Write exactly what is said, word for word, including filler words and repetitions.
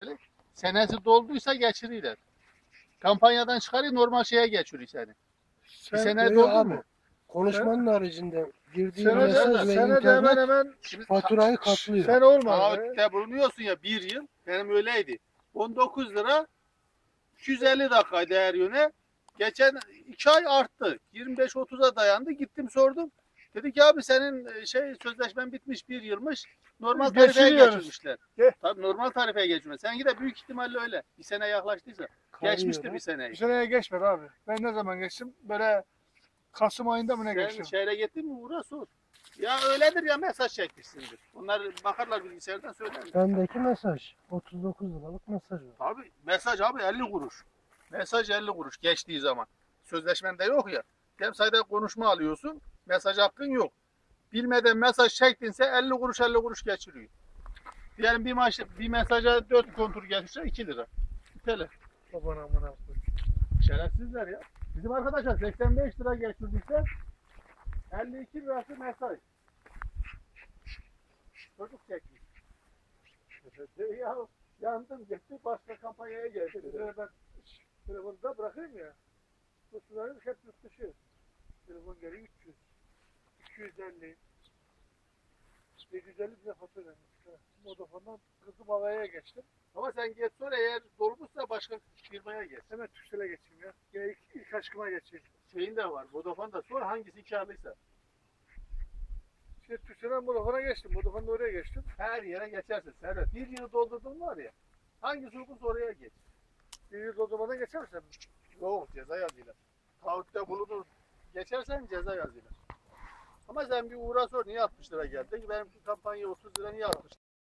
Senesi dolduysa geçirirler. Kampanyadan çıkarıyor, normal şeye geçiriyor seni. Bir sene Yok doldu abi, mu? konuşmanın haricinde girdiğin Senede, mesaj ve senede hemen internet hemen Şimdi faturayı katlıyor. sen olmadı. taahhütte bulunuyorsun ya bir yıl. Benim öyleydi. on dokuz lira iki yüz elli dakika değer yöne. Geçen iki ay arttı. yirmi beş otuza dayandı. Gittim sordum. Dedi ki abi senin e, şey sözleşmen bitmiş bir yılmış. Normal tarifeye Geçiriyoruz. geçirmişler. Ge- Tabii normal tarifeye geçirmiş. Seninki de büyük ihtimalle öyle. Bir sene yaklaştıysa. Kayıyor Geçmiştir ha. bir seneyi. Bir seneye geçmedi abi. Ben ne zaman geçtim? Böyle Kasım ayında mı ne Sen geçtim? şehre gittin mi uğra sor. Ya öyledir ya mesaj çekmişsindir. Onlar bakarlar bilgisayardan söylerler. Bendeki mesaj otuz dokuz liralık mesaj var. Abi mesaj abi elli kuruş. Mesaj elli kuruş geçtiği zaman. Sözleşmende yok ya. Hem sayıda konuşma alıyorsun. Mesaj hakkın yok. Bilmeden mesaj çektinse elli kuruş elli kuruş geçiriyor. Diyelim bir, maç, bir mesaja dört kontur geçirse iki lira. Biteler. Babana amına koyayım. Şerefsizler ya. Bizim arkadaşlar seksen beş lira geçirdiyse elli iki lirası mesaj. Çocuk çekmiş. Ya yandım gitti başka kampanyaya geldi. Şöyle ben telefonu da bırakayım ya. Bu suların hep yurt dışı. Telefon geri üç yüz. iki yüz elli. yedi yüz elli bize fatura vermiş. Vodafone'dan kızım havaya geçtim. Ama sen geç sonra eğer dolmuşsa başka firmaya geç. Hemen Türkcell'e geçeyim ya. Gene ilk, ilk aşkıma geçeyim. Şeyin de var. Vodafone'da sor hangisi karlıysa. Şimdi Türkcell'den Vodafone'a geçtim. Vodafone'da oraya geçtim. Her yere geçersin. Servet bir yıl doldurdun var ya. Hangisi uygunsa oraya geç. Bir yıl doldurmadan geçersem. Yok ceza yazıyorlar. Taahhütte bulunur. Geçersen ceza yazıyorlar. Ama sen bir uğra sor niye altmış lira geldi? Benim kampanya otuz lira niye altmış